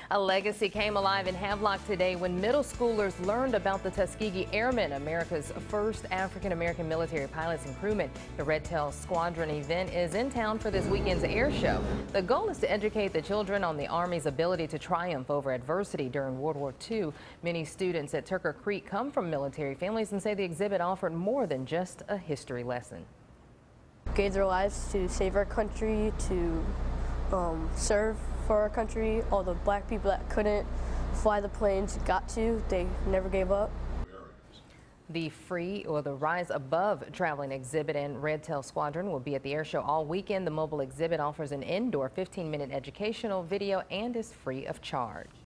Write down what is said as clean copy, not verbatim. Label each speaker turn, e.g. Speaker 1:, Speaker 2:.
Speaker 1: A legacy came alive in Havelock today when middle schoolers learned about the Tuskegee Airmen, America's first African-American military pilots and crewmen. The Red Tail Squadron event is in town for this weekend's air show. The goal is to educate the children on the Army's ability to triumph over adversity during World War II. Many students at Turker Creek come from military families and say the exhibit offered more than just a history lesson.
Speaker 2: Gave their lives to save our country, to serve for our country. All the black people that couldn't fly the planes got to, they never gave up.
Speaker 1: The Free or the Rise Above traveling exhibit and Red Tail Squadron will be at the air show all weekend. The mobile exhibit offers an indoor 15-minute educational video and is free of charge.